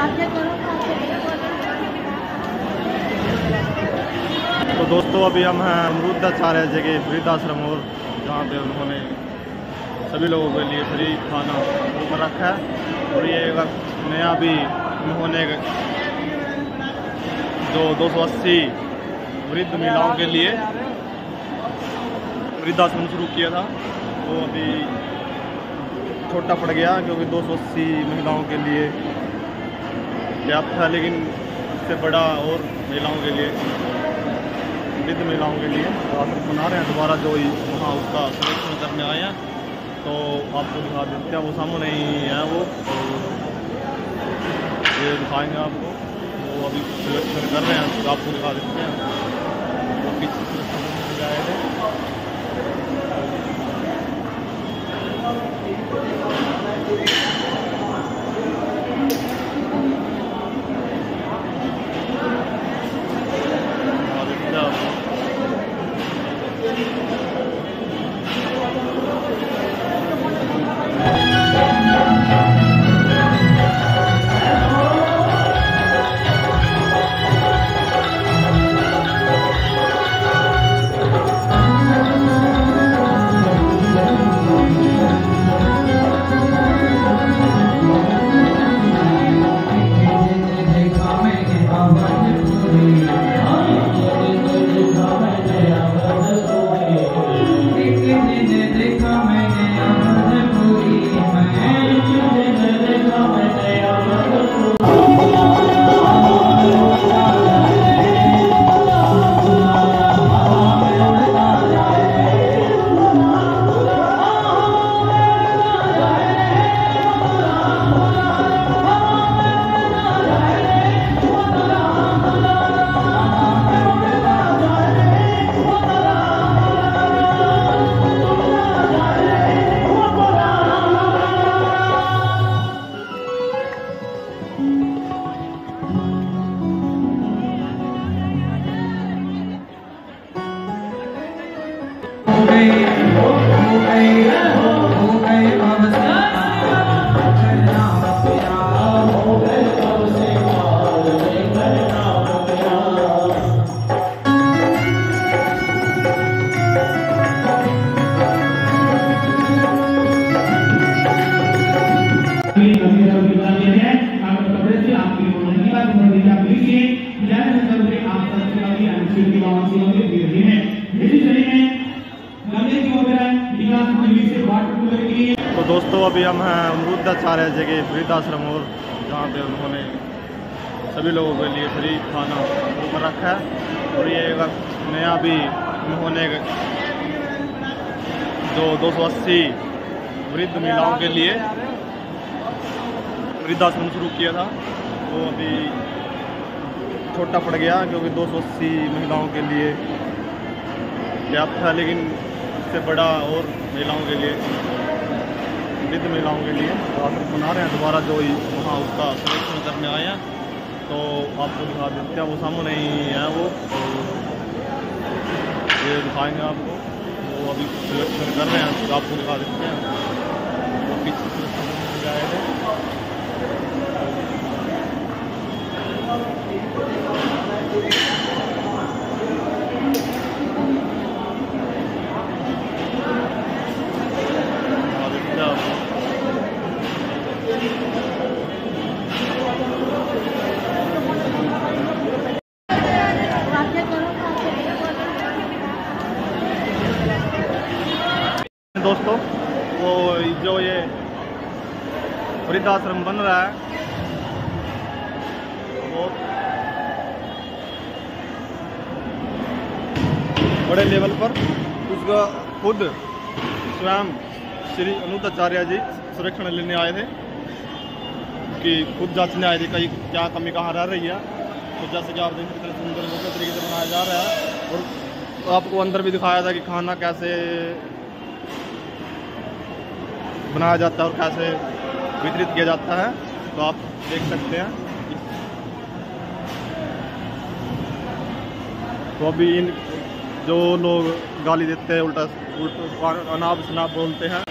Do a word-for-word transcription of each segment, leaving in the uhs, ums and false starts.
तो दोस्तों अभी हम हैं अमरूदाचार्य जी के वृद्धाश्रम और जहाँ पे उन्होंने सभी लोगों के लिए फ्री खाना ऊपर रखा है। और ये नया भी उन्होंने जो दो सौ अस्सी वृद्ध महिलाओं के लिए वृद्धाश्रम शुरू किया था वो अभी छोटा पड़ गया क्योंकि दो सौ अस्सी महिलाओं के लिए पर्याप्त था, लेकिन इससे बड़ा और महिलाओं के लिए वृद्ध महिलाओं के लिए आश्रम बना रहे हैं दोबारा जो वहाँ उसका संरक्षण करने आए हैं। तो आपको दिखा देते हैं, वो सामने ही है वो तो ये दिखाएंगे आपको। वो अभी संरक्षण कर रहे हैं तो आपको दिखा देते हैं वो पीछे संरक्षण आए थे। तो दोस्तों अभी हम हैं अमरूदाचार्य जी के वृद्धाश्रम और जहाँ पे उन्होंने सभी लोगों के लिए फ्री खाना ऊपर रखा है। और ये नया भी उन्होंने जो दो सौ अस्सी वृद्ध महिलाओं के लिए वृद्धाश्रम शुरू किया था वो अभी छोटा पड़ गया क्योंकि दो सौ अस्सी महिलाओं के लिए पर्याप्त था, लेकिन इससे बड़ा और महिलाओं के लिए वृद्ध महिलाओं के लिए आश्रम बना रहे हैं दोबारा जो वहाँ उसका संरक्षण करने आए हैं। तो आपको दिखा देते हैं, वो सामने ही है वो तो ये दिखाएंगे आपको। वो अभी संरक्षण कर रहे हैं तो आपको दिखा देते हैं वो पीछे संरक्षण आए थे। दोस्तों वो जो ये वृद्धाश्रम बन रहा है वो बड़े लेवल पर उसका खुद स्वयं श्री अमरूदाचार्य जी संरक्षण लेने आए थे कि खुद जांचने आए थे कहीं क्या कमी कहाँ रह रही है। तो जैसे कि आप देख सकते हैं सुंदर भव्य तरीके से बनाया जा रहा है और आपको अंदर भी दिखाया था कि खाना कैसे बनाया जाता है और कैसे वितरित किया जाता है। तो आप देख सकते हैं। तो अभी इन जो लोग गाली देते हैं, उल्टा उल्टा अनाप शनाप बोलते हैं,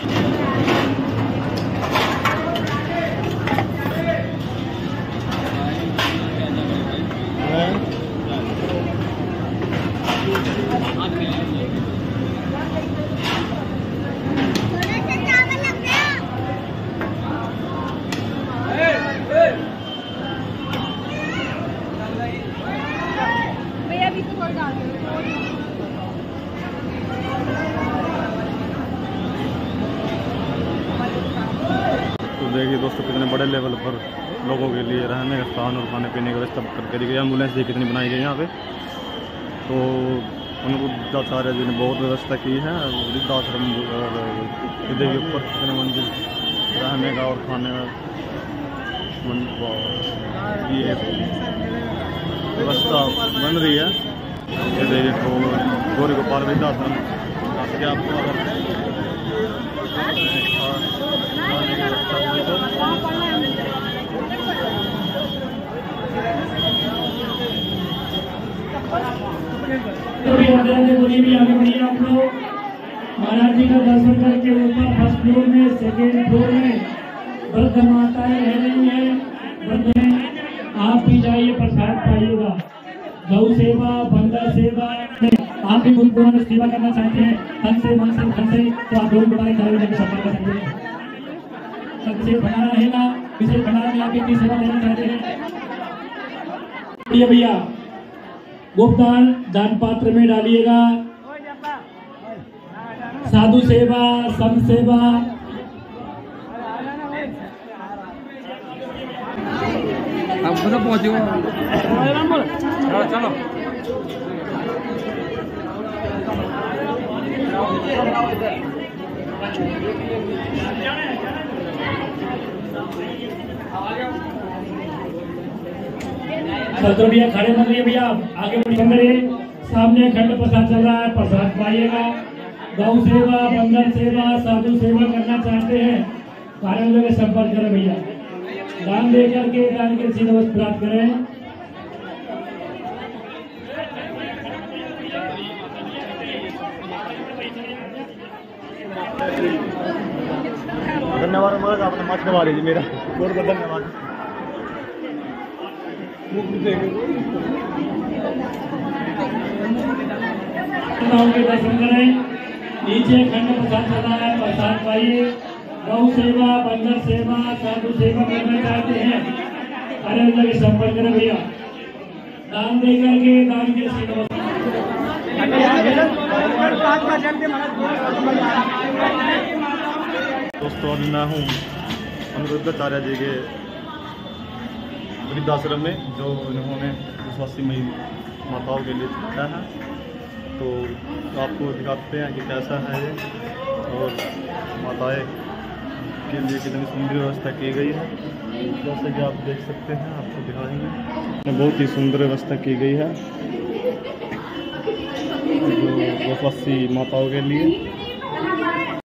पर लोगों के लिए रहने का स्थान और खाने पीने की व्यवस्था करके दी गई। एम्बुलेंस भी कितनी बनाई गई यहाँ पे, तो उनको वृद्धाचार्य जी ने बहुत व्यवस्था की है। वृद्धाश्रम हृदय के ऊपर कितने मंजिल रहने का और खाने का ये व्यवस्था बन रही है। हृदय को गौरी गोपाल वृद्धाश्रम आपके आपको अगर भी आगे बढ़िए आप लोग। महाराज जी का दर्शन करके ऊपर फर्स्ट फ्लोर में, सेकेंड फ्लोर में वृद्ध माताएं रह रही है। वृद्ध में आप भी जाइए, प्रसाद पाइएगा। गौ सेवा, बंदर सेवा, आप भी उनको सेवा करना चाहते हैं तन से मन से धन से, तो आप लोग हमारे घर में संपर्क कर सकते हैं। सबसे भंडारा रहेगा, विशेष भंडारा में आप अपनी सेवा देना चाहते हैं ये भैया गुप्तदान दान पात्र में डालिएगा। साधु सेवा, संत सेवा, अब तो पहुंचे चलो सत्तर भैया खड़े मत रहिए भैया, आगे बढ़िए। सामने खंड प्रसाद चल रहा है, प्रसाद पाइएगा। गौ सेवा, बंदर सेवा, साधु सेवा करना चाहते हैं कार्यालय में संपर्क करें भैया। दान दे करके दान के सीधे वस्तु प्राप्त करें। धन्यवाद महाराज, आपने मत करवा लीजिए मेरा बहुत बहुत धन्यवाद। के दर्शन करें। नीचे खंड प्रसाद चल रहा है, प्रसाद पाइए। गौ सेवा, बंदर सेवा, साधु सेवा करना चाहते हैं कार्यालय के संपर्क करें भैया। दान दे करके दान के सीधे दोस्तों, अभी मैं हूँ अनुरुद्धाचार्य जी के वृद्धाश्रम में, जो इन्होंने विश्वासी माताओं के लिए रखा है। तो आपको दिखाते हैं कि कैसा है ये, और माताएं के लिए कितनी सुंदर व्यवस्था की गई है। जैसे कि आप देख सकते हैं, आपको दिखाएंगे बहुत ही सुंदर व्यवस्था की गई है जो विश्वासी माताओं के लिए।